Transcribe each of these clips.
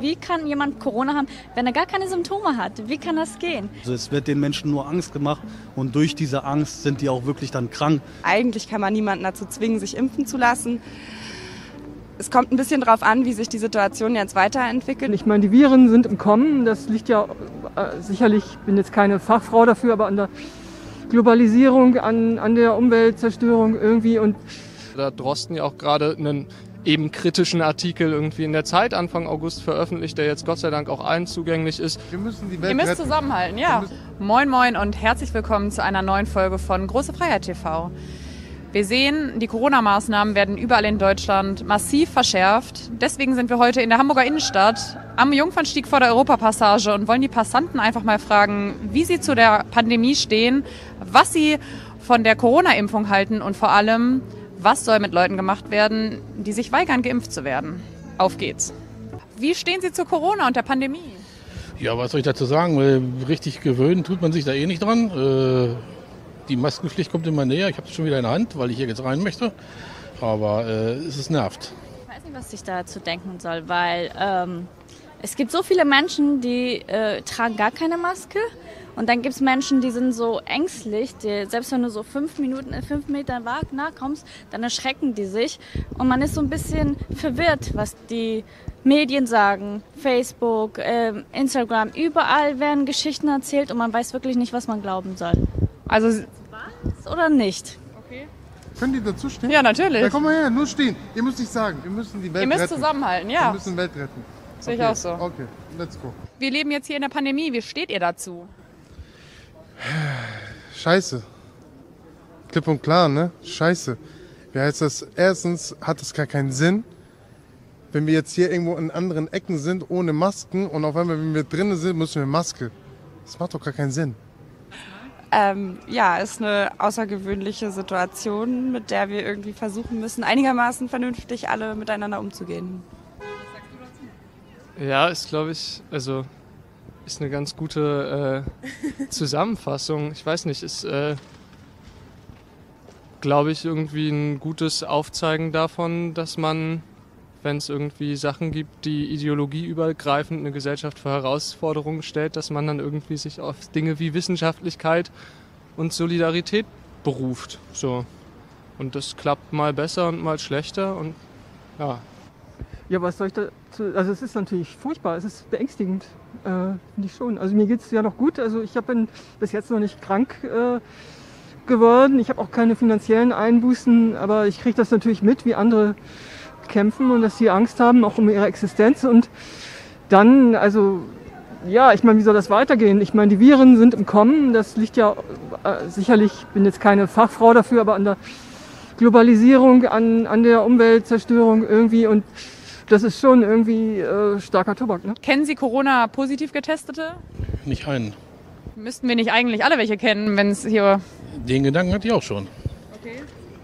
Wie kann jemand Corona haben, wenn er gar keine Symptome hat? Wie kann das gehen? Also es wird den Menschen nur Angst gemacht und durch diese Angst sind die auch wirklich dann krank. Eigentlich kann man niemanden dazu zwingen, sich impfen zu lassen. Es kommt ein bisschen darauf an, wie sich die Situation jetzt weiterentwickelt. Ich meine, die Viren sind im Kommen. Das liegt ja sicherlich, ich bin jetzt keine Fachfrau dafür, aber an der Globalisierung, an der Umweltzerstörung irgendwie. Und da hat Drosten ja auch gerade einen eben kritischen Artikel irgendwie in der Zeit Anfang August veröffentlicht, der jetzt Gott sei Dank auch allen zugänglich ist. Wir müssen die Welt Ihr müsst retten. zusammenhalten, ja. Moin moin und herzlich willkommen zu einer neuen Folge von Große Freiheit TV. Wir sehen, die Corona-Maßnahmen werden überall in Deutschland massiv verschärft. Deswegen sind wir heute in der Hamburger Innenstadt am Jungfernstieg vor der Europapassage und wollen die Passanten einfach mal fragen, wie sie zu der Pandemie stehen, was sie von der Corona-Impfung halten und vor allem, was soll mit Leuten gemacht werden, die sich weigern, geimpft zu werden. Auf geht's. Wie stehen Sie zu Corona und der Pandemie? Ja, was soll ich dazu sagen? Richtig gewöhnen tut man sich da eh nicht dran. Die Maskenpflicht kommt immer näher. Ich habe es schon wieder in der Hand, weil ich hier jetzt rein möchte. Aber es nervt. Ich weiß nicht, was ich dazu denken soll, weil es gibt so viele Menschen, die tragen gar keine Maske. Und dann gibt es Menschen, die sind so ängstlich, selbst wenn du so 5 Meter nah kommst, dann erschrecken die sich. Und man ist so ein bisschen verwirrt, was die Medien sagen. Facebook, Instagram, überall werden Geschichten erzählt und man weiß wirklich nicht, was man glauben soll. Also, was oder nicht? Okay. Können die dazu stehen? Ja, natürlich. Ja, komm mal her, nur stehen. Ihr müsst nicht sagen, wir müssen die Welt Ihr müsst retten. zusammenhalten, Wir ja. müssen die Welt retten. Sehe ich auch so. Okay, let's go. Wir leben jetzt hier in der Pandemie. Wie steht ihr dazu? Scheiße. Klipp und klar, ne? Scheiße. Wie heißt das? Erstens hat es gar keinen Sinn, wenn wir jetzt hier irgendwo in anderen Ecken sind, ohne Masken und auf einmal, wenn wir drinnen sind, müssen wir Maske. Das macht doch gar keinen Sinn. Ja, ist eine außergewöhnliche Situation, mit der wir irgendwie versuchen müssen, einigermaßen vernünftig alle miteinander umzugehen. Ja, ist, glaube ich, also ist eine ganz gute Zusammenfassung. Ich weiß nicht, ist, glaube ich, irgendwie ein gutes Aufzeigen davon, dass man, wenn es irgendwie Sachen gibt, die ideologieübergreifend eine Gesellschaft vor Herausforderungen stellt, dass man dann irgendwie sich auf Dinge wie Wissenschaftlichkeit und Solidarität beruft. So. Und das klappt mal besser und mal schlechter und ja. ja, was soll ich dazu? Also es ist natürlich furchtbar, es ist beängstigend, finde ich schon. Also mir geht es ja noch gut, also ich bin bis jetzt noch nicht krank geworden. Ich habe auch keine finanziellen Einbußen, aber ich kriege das natürlich mit, wie andere kämpfen und dass sie Angst haben, auch um ihre Existenz. Und dann, also, ja, ich meine, wie soll das weitergehen? Ich meine, die Viren sind im Kommen. Das liegt ja sicherlich, ich bin jetzt keine Fachfrau dafür, aber an der Globalisierung, an der Umweltzerstörung irgendwie. Und das ist schon irgendwie starker Tobak, ne? Kennen Sie Corona-positiv Getestete? Nicht einen. Müssten wir nicht eigentlich alle welche kennen, wenn es hier... Den Gedanken hatte ich auch schon. Okay.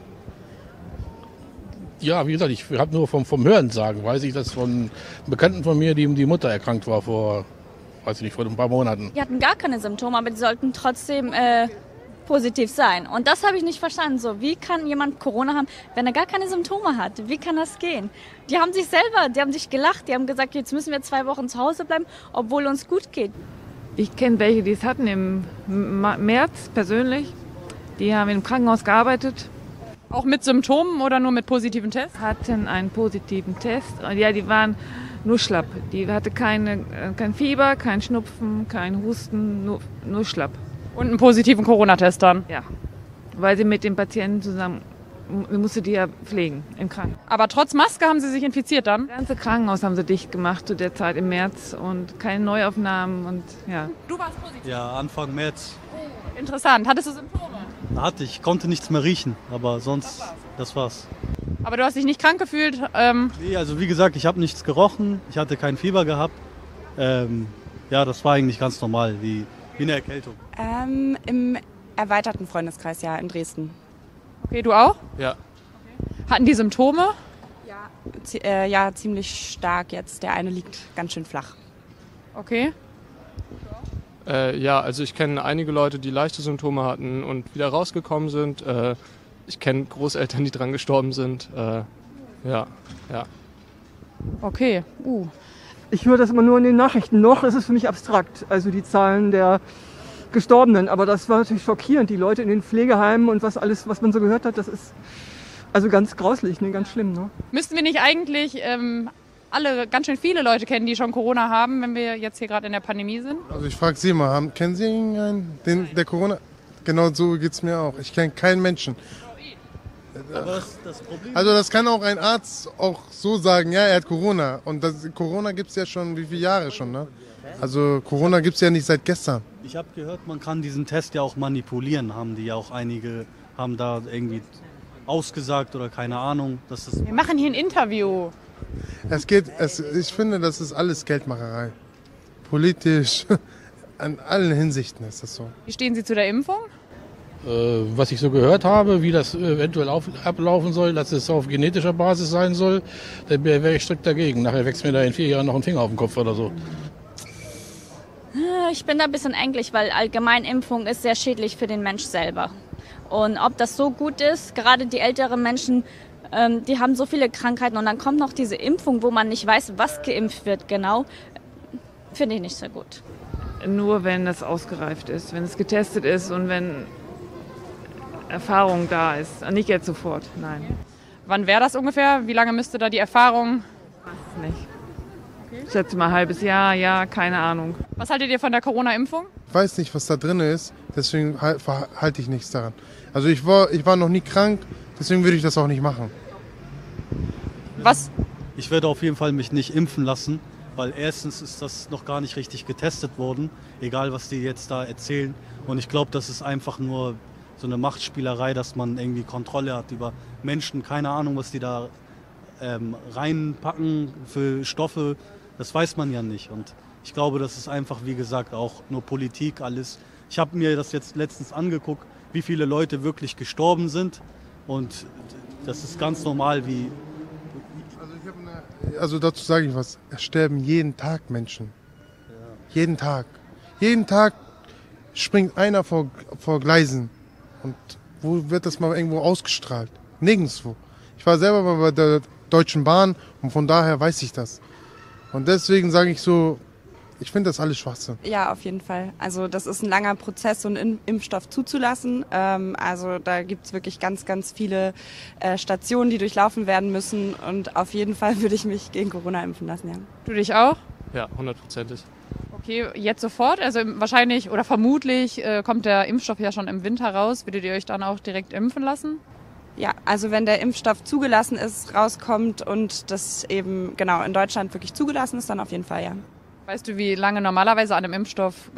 Ja, wie gesagt, ich habe nur vom Hörensagen, weiß ich, dass von einem Bekannten von mir, die Mutter erkrankt war vor ein paar Monaten. Die hatten gar keine Symptome, aber die sollten trotzdem positiv sein. Und das habe ich nicht verstanden. So, wie kann jemand Corona haben, wenn er gar keine Symptome hat? Wie kann das gehen? Die haben sich gelacht, die haben gesagt, jetzt müssen wir 2 Wochen zu Hause bleiben, obwohl uns gut geht. Ich kenne welche, die es hatten im März persönlich. Die haben im Krankenhaus gearbeitet. Auch mit Symptomen oder nur mit positiven Tests? Hatten einen positiven Test. Ja, die waren nur schlapp. Die hatte kein Fieber, kein Schnupfen, kein Husten, nur schlapp. Und einen positiven Corona-Test dann? Ja, weil sie mit dem Patienten zusammen, musste die ja pflegen im Krankenhaus. Aber trotz Maske haben Sie sich infiziert dann? Das ganze Krankenhaus haben sie dicht gemacht zu der Zeit im März und keine Neuaufnahmen und ja. Du warst positiv? Ja, Anfang März Interessant. Hattest du Symptome? ich konnte nichts mehr riechen, aber sonst, das war's. Aber du hast dich nicht krank gefühlt? Nee, also wie gesagt, ich habe nichts gerochen, ich hatte kein Fieber gehabt. Ja, das war eigentlich ganz normal, wie eine Erkältung. Im erweiterten Freundeskreis, ja, in Dresden. Okay, du auch? Ja. Hatten die Symptome? Ja, ziemlich stark jetzt. Der eine liegt ganz schön flach. Okay. Ja, also ich kenne einige Leute, die leichte Symptome hatten und wieder rausgekommen sind. Ich kenne Großeltern, die dran gestorben sind. Ja. Okay. Ich höre das immer nur in den Nachrichten. Noch ist es für mich abstrakt, also die Zahlen der Gestorbenen. Aber das war natürlich schockierend. Die Leute in den Pflegeheimen und was man so gehört hat, das ist also ganz grauslich, ne? Ganz schlimm. Ne? Müssten wir nicht eigentlich alle ganz schön viele Leute kennen, die schon Corona haben, wenn wir jetzt hier gerade in der Pandemie sind? Also ich frage Sie mal, kennen Sie irgendeinen, der Corona... Genau so geht es mir auch. Ich kenne keinen Menschen. Aber das Problem Also das kann auch ein Arzt auch so sagen, ja, er hat Corona. Und Corona gibt es ja schon wie viele Jahre schon, ne? Also Corona gibt es ja nicht seit gestern. Ich habe gehört, man kann diesen Test ja auch manipulieren, haben die ja auch einige, haben da irgendwie ausgesagt oder keine Ahnung. Dass das Wir machen hier ein Interview. Ich finde, das ist alles Geldmacherei. Politisch, an allen Hinsichten ist das so. Wie stehen Sie zu der Impfung? Was ich so gehört habe, wie das eventuell ablaufen soll, dass es auf genetischer Basis sein soll, da wäre ich strikt dagegen. Nachher wächst mir da in 4 Jahren noch ein Finger auf den Kopf oder so. Ich bin da ein bisschen ängstlich, weil Allgemeinimpfung ist sehr schädlich für den Mensch selber. Und ob das so gut ist, gerade die älteren Menschen, die haben so viele Krankheiten und dann kommt noch diese Impfung, wo man nicht weiß, was geimpft wird genau, finde ich nicht so gut. Nur wenn es ausgereift ist, wenn es getestet ist und wenn Erfahrung da ist. Nicht jetzt sofort, nein. Wann wäre das ungefähr? Wie lange müsste da die Erfahrung? Weiß nicht. Ich schätze mal ein halbes Jahr, ja, keine Ahnung. Was haltet ihr von der Corona-Impfung? Ich weiß nicht, was da drin ist, deswegen halte ich nichts daran. Also ich war noch nie krank, deswegen würde ich das auch nicht machen. Was? Ich werde auf jeden Fall mich nicht impfen lassen, weil erstens ist das noch gar nicht richtig getestet worden, egal was die jetzt da erzählen. Und ich glaube, das ist einfach nur so eine Machtspielerei, dass man irgendwie Kontrolle hat über Menschen. Keine Ahnung, was die da reinpacken für Stoffe, das weiß man ja nicht. Und ich glaube, das ist einfach, wie gesagt, auch nur Politik alles. Ich habe mir das jetzt letztens angeguckt, wie viele Leute wirklich gestorben sind. Und das ist ganz normal, wie... Also dazu sage ich was, es sterben jeden Tag Menschen. Ja. Jeden Tag. Jeden Tag springt einer vor Gleisen. Und wo wird das mal irgendwo ausgestrahlt? Nirgendwo. Ich war selber mal bei der Deutschen Bahn und von daher weiß ich das. Und deswegen sage ich so, ich finde das alles Schwachsinn. Ja, auf jeden Fall. Also das ist ein langer Prozess, so einen Impfstoff zuzulassen. Also da gibt's wirklich ganz, ganz viele Stationen, die durchlaufen werden müssen. Und auf jeden Fall würde ich mich gegen Corona impfen lassen, ja. Du dich auch? Ja, 100%. Okay, jetzt sofort? Also wahrscheinlich oder vermutlich kommt der Impfstoff ja schon im Winter raus. Würdet ihr euch dann auch direkt impfen lassen? Ja, also wenn der Impfstoff zugelassen ist, rauskommt und das eben genau in Deutschland wirklich zugelassen ist, dann auf jeden Fall, ja. Weißt du, wie lange normalerweise an einem Impfstoff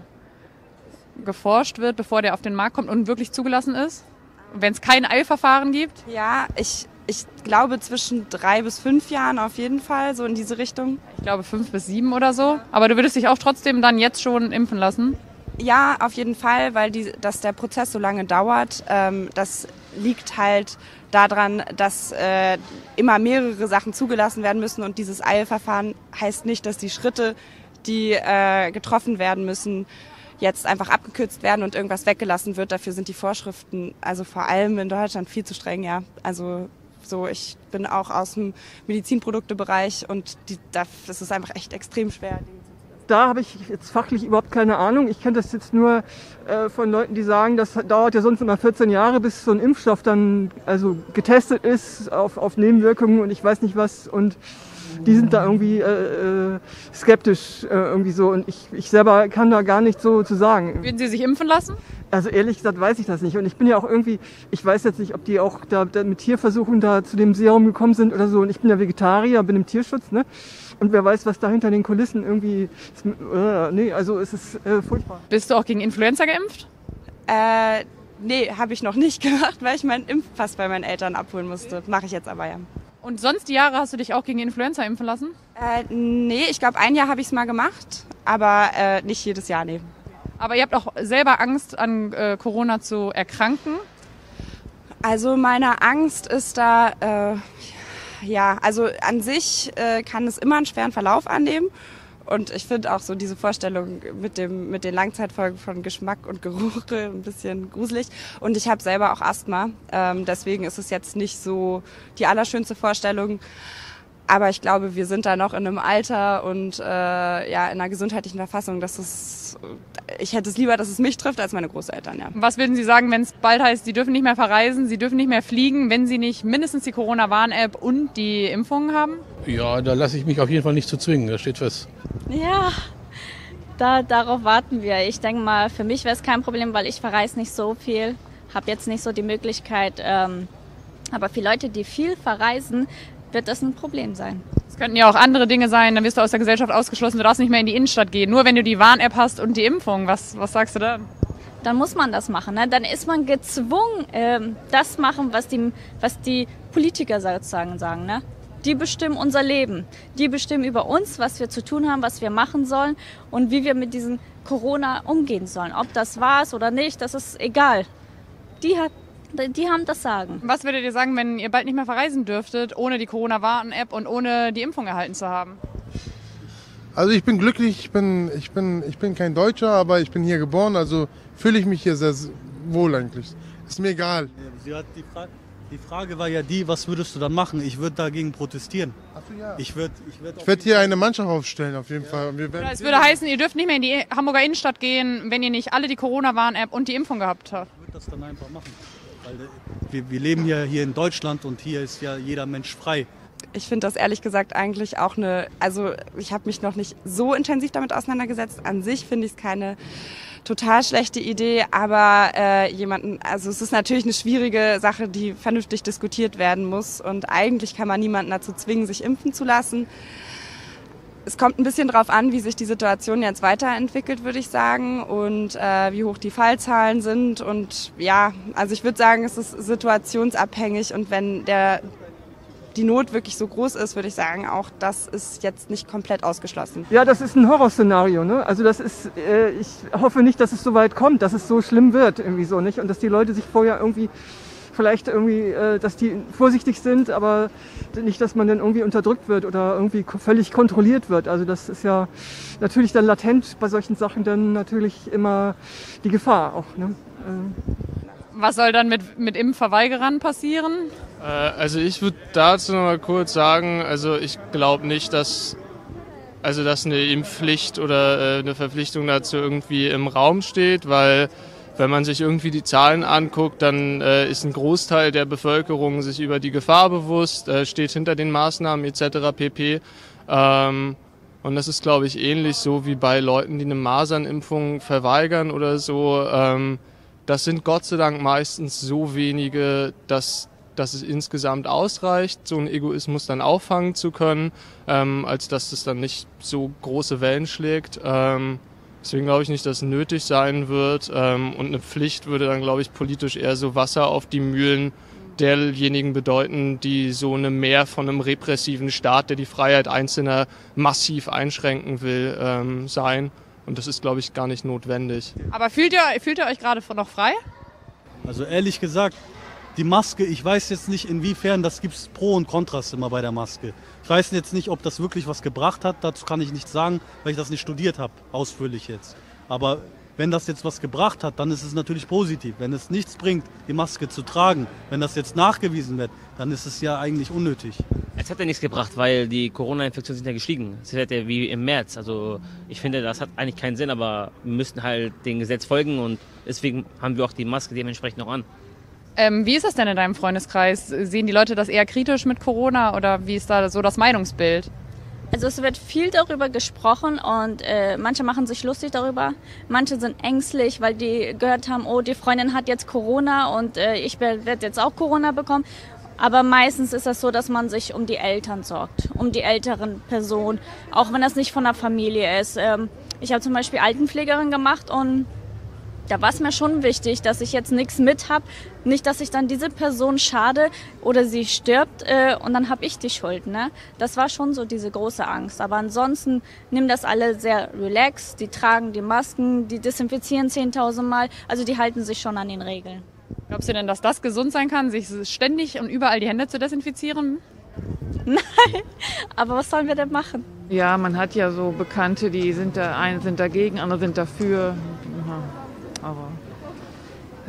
geforscht wird, bevor der auf den Markt kommt und wirklich zugelassen ist? Wenn es kein Eilverfahren gibt? Ja, ich glaube zwischen 3 bis 5 Jahren auf jeden Fall, so in diese Richtung. Ich glaube 5 bis 7 oder so. Aber du würdest dich auch trotzdem dann jetzt schon impfen lassen? Ja, auf jeden Fall, weil dass der Prozess so lange dauert. Das liegt halt daran, dass immer mehrere Sachen zugelassen werden müssen und dieses Eilverfahren heißt nicht, dass die Schritte, die getroffen werden müssen, jetzt einfach abgekürzt werden und irgendwas weggelassen wird. Dafür sind die Vorschriften, also vor allem in Deutschland, viel zu streng, ja. Also so, ich bin auch aus dem Medizinproduktebereich und das ist einfach echt extrem schwer. Da habe ich jetzt fachlich überhaupt keine Ahnung. Ich kenne das jetzt nur von Leuten, die sagen, das dauert ja sonst immer 14 Jahre, bis so ein Impfstoff dann also getestet ist auf Nebenwirkungen und ich weiß nicht was. Und die sind da irgendwie skeptisch irgendwie so. Und ich selber kann da gar nicht so zu sagen. Würden Sie sich impfen lassen? Also ehrlich gesagt weiß ich das nicht. Und ich bin ja auch irgendwie, ich weiß jetzt nicht, ob die auch da mit Tierversuchen da zu dem Serum gekommen sind oder so. Und ich bin ja Vegetarier, bin im Tierschutz, ne? Und wer weiß, was da hinter den Kulissen irgendwie... nee, also es ist furchtbar. Bist du auch gegen Influenza geimpft? Nee, habe ich noch nicht gemacht, weil ich meinen Impfpass bei meinen Eltern abholen musste. Mache ich jetzt aber, ja. Und sonst die Jahre hast du dich auch gegen Influenza impfen lassen? Nee, ich glaube, ein Jahr habe ich es mal gemacht, aber nicht jedes Jahr, nee. Aber ihr habt auch selber Angst, an Corona zu erkranken? Also meine Angst ist da... Ja, also an sich kann es immer einen schweren Verlauf annehmen und ich finde auch so diese Vorstellung mit den Langzeitfolgen von Geschmack und Geruch ein bisschen gruselig und ich habe selber auch Asthma, deswegen ist es jetzt nicht so die allerschönste Vorstellung, Aber ich glaube, wir sind da noch in einem Alter und ja, in einer gesundheitlichen Verfassung, ich hätte es lieber, dass es mich trifft, als meine Großeltern. Ja. Was würden Sie sagen, wenn es bald heißt, Sie dürfen nicht mehr verreisen, Sie dürfen nicht mehr fliegen, wenn Sie nicht mindestens die Corona-Warn-App und die Impfungen haben? Ja, da lasse ich mich auf jeden Fall nicht zu zwingen, das steht fest. Ja, darauf warten wir. Ich denke mal, für mich wäre es kein Problem, weil ich verreise nicht so viel, habe jetzt nicht so die Möglichkeit. Aber für Leute, die viel verreisen, wird das ein Problem sein. Es könnten ja auch andere Dinge sein, dann wirst du aus der Gesellschaft ausgeschlossen, du darfst nicht mehr in die Innenstadt gehen. Nur wenn du die Warn-App hast und die Impfung, was sagst du dann? Dann muss man das machen. Ne? Dann ist man gezwungen, das machen, was die Politiker sozusagen sagen. Ne? Die bestimmen unser Leben. Die bestimmen über uns, was wir zu tun haben, was wir machen sollen und wie wir mit diesem Corona umgehen sollen. Ob das war es oder nicht, das ist egal. Die haben das Sagen. Was würdet ihr sagen, wenn ihr bald nicht mehr verreisen dürftet, ohne die Corona-Warn-App und ohne die Impfung erhalten zu haben? Also ich bin glücklich, ich bin kein Deutscher, aber ich bin hier geboren, also fühle ich mich hier sehr wohl eigentlich. Ist mir egal. Die Frage war ja was würdest du dann machen? Ich würde dagegen protestieren. Ach so, ja. Ich würd hier eine Mannschaft aufstellen, auf jeden Fall. Es würde heißen, ihr dürft nicht mehr in die Hamburger Innenstadt gehen, wenn ihr nicht alle die Corona-Warn-App und die Impfung gehabt habt. Ich würde das dann einfach machen. Weil wir leben ja hier in Deutschland und hier ist ja jeder Mensch frei. Ich finde das ehrlich gesagt eigentlich auch also ich habe mich noch nicht so intensiv damit auseinandergesetzt. An sich finde ich es keine total schlechte Idee, aber also es ist natürlich eine schwierige Sache, die vernünftig diskutiert werden muss und eigentlich kann man niemanden dazu zwingen, sich impfen zu lassen. Es kommt ein bisschen drauf an, wie sich die Situation jetzt weiterentwickelt, würde ich sagen, und wie hoch die Fallzahlen sind. Und ja, also ich würde sagen, es ist situationsabhängig und wenn die Not wirklich so groß ist, würde ich sagen, auch das ist jetzt nicht komplett ausgeschlossen. Ja, das ist ein Horrorszenario, ne? Also das ist, ich hoffe nicht, dass es so weit kommt, dass es so schlimm wird, irgendwie so, nicht? Und dass die Leute sich vorher dass die vorsichtig sind, aber nicht, dass man dann irgendwie unterdrückt wird oder irgendwie völlig kontrolliert wird. Also das ist ja natürlich dann latent bei solchen Sachen dann natürlich immer die Gefahr auch, ne? Was soll dann mit Impfverweigerern passieren? Also ich würde dazu noch mal kurz sagen, also ich glaube nicht, dass eine Impfpflicht oder eine Verpflichtung dazu irgendwie im Raum steht, weil wenn man sich irgendwie die Zahlen anguckt, dann ist ein Großteil der Bevölkerung sich über die Gefahr bewusst, steht hinter den Maßnahmen etc. pp. Und das ist, glaube ich, ähnlich so wie bei Leuten, die eine Masernimpfung verweigern oder so. Das sind Gott sei Dank meistens so wenige, dass es insgesamt ausreicht, so einen Egoismus dann auffangen zu können, als dass es dann nicht so große Wellen schlägt. Deswegen glaube ich nicht, dass es nötig sein wird. Und eine Pflicht würde dann, glaube ich, politisch eher so Wasser auf die Mühlen derjenigen bedeuten, die so eine mehr von einem repressiven Staat, der die Freiheit Einzelner massiv einschränken will, sein. Und das ist, glaube ich, gar nicht notwendig. Aber fühlt ihr euch gerade noch frei? Also ehrlich gesagt, die Maske, ich weiß jetzt nicht inwiefern, das gibt es Pro und Kontras immer bei der Maske. Ich weiß jetzt nicht, ob das wirklich was gebracht hat, dazu kann ich nichts sagen, weil ich das nicht studiert habe, ausführlich jetzt. Aber wenn das jetzt was gebracht hat, dann ist es natürlich positiv. Wenn es nichts bringt, die Maske zu tragen, wenn das jetzt nachgewiesen wird, dann ist es ja eigentlich unnötig. Es hat ja nichts gebracht, weil die Corona-Infektionen sind ja gestiegen. Es wird ja wie im März. Also ich finde, das hat eigentlich keinen Sinn, aber wir müssen halt dem Gesetz folgen und deswegen haben wir auch die Maske dementsprechend noch an. Wie ist das denn in deinem Freundeskreis? Sehen die Leute das eher kritisch mit Corona oder wie ist da so das Meinungsbild? Also es wird viel darüber gesprochen und manche machen sich lustig darüber. Manche sind ängstlich, weil die gehört haben, oh, die Freundin hat jetzt Corona und ich werde jetzt auch Corona bekommen. Aber meistens ist das so, dass man sich um die Eltern sorgt, um die älteren Personen, auch wenn das nicht von der Familie ist. Ich habe zum Beispiel Altenpflegerin gemacht und da war es mir schon wichtig, dass ich jetzt nichts mit habe. Nicht, dass ich dann diese Person schade oder sie stirbt und dann habe ich die Schuld. Ne? Das war schon so diese große Angst. Aber ansonsten nehmen das alle sehr relaxed. Die tragen die Masken, die desinfizieren 10.000 Mal. Also die halten sich schon an den Regeln. Glaubst du denn, dass das gesund sein kann, sich ständig und überall die Hände zu desinfizieren? Nein, aber was sollen wir denn machen? Ja, man hat ja so Bekannte, die sind dagegen, andere sind dafür. Aber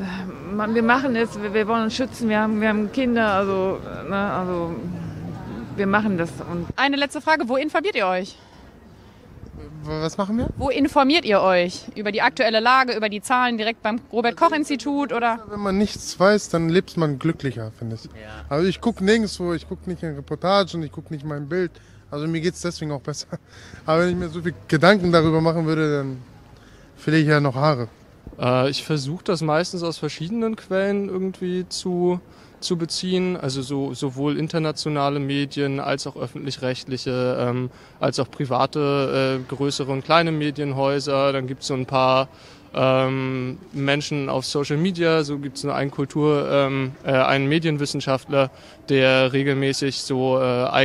wir machen es, wir wollen uns schützen, wir haben Kinder, also wir machen das. Und Eine letzte Frage, wo informiert ihr euch? Was machen wir? Wo informiert ihr euch? Über die aktuelle Lage, über die Zahlen direkt beim Robert-Koch-Institut oder? Wenn man nichts weiß, dann lebt man glücklicher, finde ich. Ja. Also ich gucke nirgendwo, ich gucke nicht in Reportagen, ich gucke nicht mein Bild. Also mir geht es deswegen auch besser. Aber wenn ich mir so viel Gedanken darüber machen würde, dann verliere ich ja noch Haare. Ich versuche das meistens aus verschiedenen Quellen irgendwie zu beziehen, also sowohl internationale Medien als auch öffentlich-rechtliche, als auch private, größere und kleine Medienhäuser. Dann gibt es so ein paar Menschen auf Social Media, so gibt es einen Medienwissenschaftler, der regelmäßig so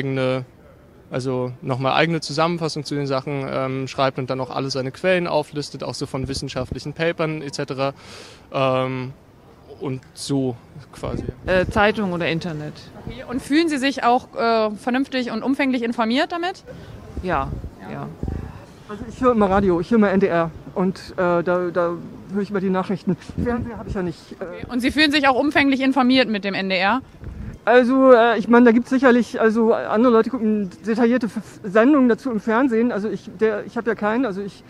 nochmal eigene Zusammenfassung zu den Sachen schreibt und dann auch alle seine Quellen auflistet, auch so von wissenschaftlichen Papern etc. Und so quasi. Zeitung oder Internet. Okay. Und fühlen Sie sich auch vernünftig und umfänglich informiert damit? Ja. Also ich höre immer Radio, ich höre immer NDR und da höre ich immer die Nachrichten. Fernseher habe ich ja nicht. Okay. Und Sie fühlen sich auch umfänglich informiert mit dem NDR? Also ich meine, da gibt es sicherlich, also andere Leute gucken detaillierte Sendungen dazu im Fernsehen. Also ich habe ja keinen, also ich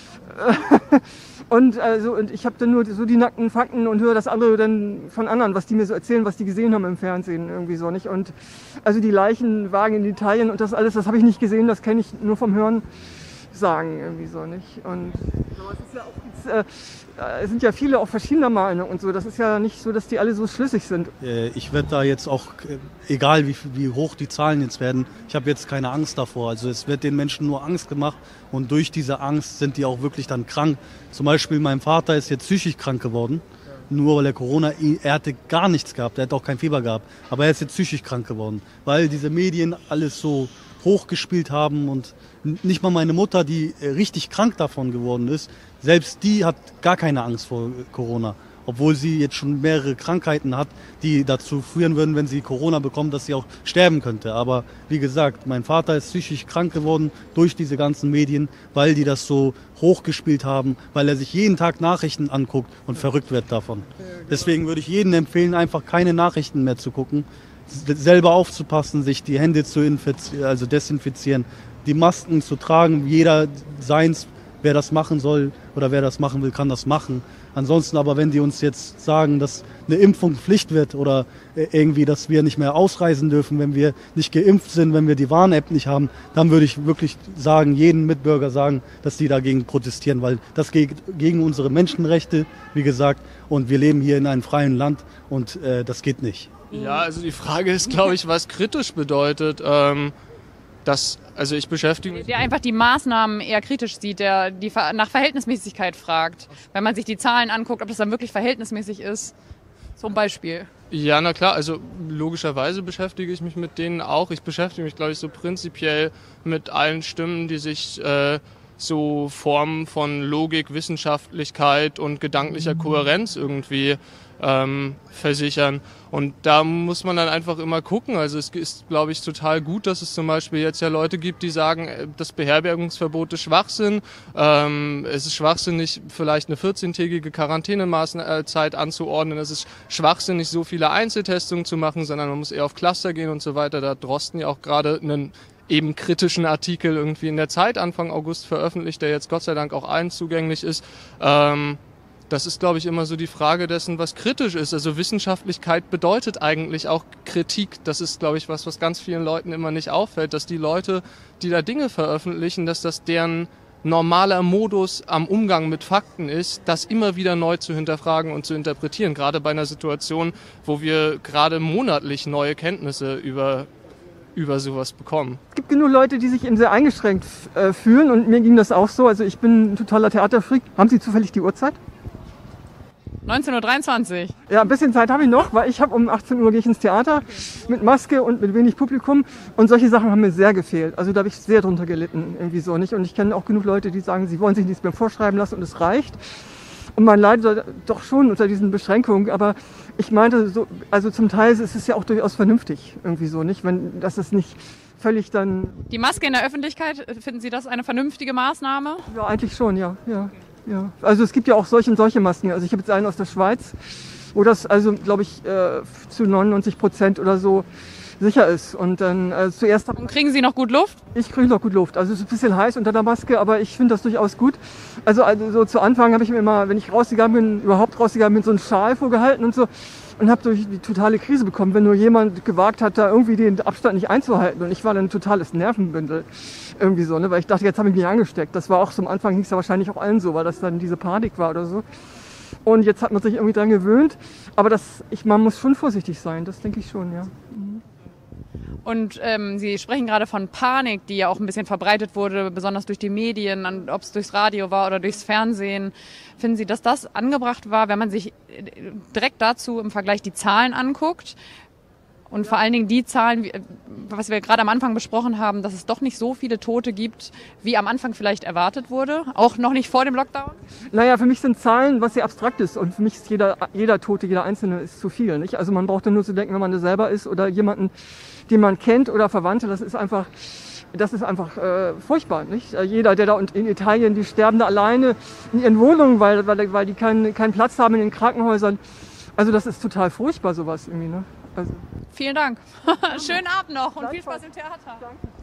und ich habe dann nur so die nackten Fakten und höre das andere dann von anderen, was die mir so erzählen, was die gesehen haben im Fernsehen irgendwie so, nicht? Und also die Leichenwagen in Italien und das alles, das habe ich nicht gesehen, das kenne ich nur vom Hören sagen irgendwie so, nicht? Und aber es ist ja auch es sind ja viele auch verschiedener Meinung und so. Das ist ja nicht so, dass die alle so schlüssig sind. Ich werde da jetzt auch, egal wie hoch die Zahlen jetzt werden, ich habe jetzt keine Angst davor. Also es wird den Menschen nur Angst gemacht und durch diese Angst sind die auch wirklich dann krank. Zum Beispiel mein Vater ist jetzt psychisch krank geworden, nur weil er hatte gar nichts gehabt, er hat auch kein Fieber gehabt. Aber er ist jetzt psychisch krank geworden, weil diese Medien alles so hochgespielt haben und nicht mal meine Mutter, die richtig krank davon geworden ist, selbst die hat gar keine Angst vor Corona, obwohl sie jetzt schon mehrere Krankheiten hat, die dazu führen würden, wenn sie Corona bekommt, dass sie auch sterben könnte. Aber wie gesagt, mein Vater ist psychisch krank geworden durch diese ganzen Medien, weil die das so hochgespielt haben, weil er sich jeden Tag Nachrichten anguckt und verrückt wird davon. Deswegen würde ich jedem empfehlen, einfach keine Nachrichten mehr zu gucken, selber aufzupassen, sich die Hände zu desinfizieren, die Masken zu tragen, jeder seins, wer das machen soll oder wer das machen will, kann das machen. Ansonsten aber, wenn die uns jetzt sagen, dass eine Impfung Pflicht wird oder irgendwie, dass wir nicht mehr ausreisen dürfen, wenn wir nicht geimpft sind, wenn wir die Warn-App nicht haben, dann würde ich wirklich sagen, jeden Mitbürger sagen, dass die dagegen protestieren, weil das geht gegen unsere Menschenrechte, wie gesagt, und wir leben hier in einem freien Land und das geht nicht. Ja, also die Frage ist, glaube ich, was kritisch bedeutet. Ich beschäftige mich... Der einfach die Maßnahmen eher kritisch sieht, der nach Verhältnismäßigkeit fragt. Wenn man sich die Zahlen anguckt, ob das dann wirklich verhältnismäßig ist. Zum Beispiel. Ja, na klar, also logischerweise beschäftige ich mich mit denen auch. Ich beschäftige mich, glaube ich, so prinzipiell mit allen Stimmen, die sich so Formen von Logik, Wissenschaftlichkeit und gedanklicher Kohärenz irgendwie versichern. Und da muss man dann einfach immer gucken. Also es ist, glaube ich, total gut, dass es zum Beispiel jetzt ja Leute gibt, die sagen, das Beherbergungsverbot ist Schwachsinn. Es ist schwachsinnig, vielleicht eine 14-tägige Quarantänezeit anzuordnen. Es ist schwachsinnig, so viele Einzeltestungen zu machen, sondern man muss eher auf Cluster gehen und so weiter. Da hat Drosten ja auch gerade einen eben kritischen Artikel irgendwie in der Zeit Anfang August veröffentlicht, der jetzt Gott sei Dank auch allen zugänglich ist. Das ist, glaube ich, immer so die Frage dessen, was kritisch ist. Also Wissenschaftlichkeit bedeutet eigentlich auch Kritik. Das ist, glaube ich, was ganz vielen Leuten immer nicht auffällt, dass die Leute, die da Dinge veröffentlichen, dass das deren normaler Modus am Umgang mit Fakten ist, das immer wieder neu zu hinterfragen und zu interpretieren. Gerade bei einer Situation, wo wir gerade monatlich neue Kenntnisse über sowas bekommen. Es gibt genug Leute, die sich eben sehr eingeschränkt fühlen und mir ging das auch so. Also ich bin ein totaler Theaterfreak. Haben Sie zufällig die Uhrzeit? 19.23 Uhr. Ja, ein bisschen Zeit habe ich noch, weil ich habe um 18 Uhr gehe ich ins Theater mit Maske und mit wenig Publikum und solche Sachen haben mir sehr gefehlt. Also da habe ich sehr drunter gelitten, irgendwie so nicht. Und ich kenne auch genug Leute, die sagen, sie wollen sich nichts mehr vorschreiben lassen und es reicht. Und man leidet doch schon unter diesen Beschränkungen, aber ich meinte, so, also zum Teil ist es ja auch durchaus vernünftig, irgendwie so nicht, wenn das ist nicht völlig dann... Die Maske in der Öffentlichkeit, finden Sie das eine vernünftige Maßnahme? Ja, eigentlich schon, ja. Also es gibt ja auch solche und solche Masken. Also ich habe jetzt einen aus der Schweiz, wo das also, glaube ich, zu 99% oder so sicher ist. Und dann zuerst... Und kriegen Sie noch gut Luft? Ich kriege noch gut Luft. Also es ist ein bisschen heiß unter der Maske, aber ich finde das durchaus gut. Also so zu Anfang habe ich mir immer, wenn ich überhaupt rausgegangen bin, so einen Schal vorgehalten und so. Und habe durch die totale Krise bekommen, wenn nur jemand gewagt hat, da irgendwie den Abstand nicht einzuhalten. Und ich war dann ein totales Nervenbündel. Irgendwie so, ne? Weil ich dachte, jetzt habe ich mich angesteckt. Das war auch so am Anfang, hieß ja wahrscheinlich auch allen so, weil das dann diese Panik war oder so. Und jetzt hat man sich irgendwie dran gewöhnt. Aber man muss schon vorsichtig sein, das denke ich schon, ja. Und Sie sprechen gerade von Panik, die ja auch ein bisschen verbreitet wurde, besonders durch die Medien, ob es durchs Radio war oder durchs Fernsehen. Finden Sie, dass das angebracht war, wenn man sich direkt dazu im Vergleich die Zahlen anguckt? Und vor allen Dingen die Zahlen, was wir gerade am Anfang besprochen haben, dass es doch nicht so viele Tote gibt, wie am Anfang vielleicht erwartet wurde, auch noch nicht vor dem Lockdown? Naja, für mich sind Zahlen was sehr Abstraktes und für mich ist jeder Tote, jeder Einzelne ist zu viel. Nicht? Also man braucht dann nur zu denken, wenn man das selber ist oder jemanden, den man kennt oder Verwandte, das ist einfach furchtbar. Nicht? Jeder, der da in Italien, die sterben da alleine in ihren Wohnungen, weil die keinen Platz haben in den Krankenhäusern. Also das ist total furchtbar, sowas irgendwie. Ne? Also. Vielen Dank. Schönen Abend noch und viel Spaß im Theater. Danke.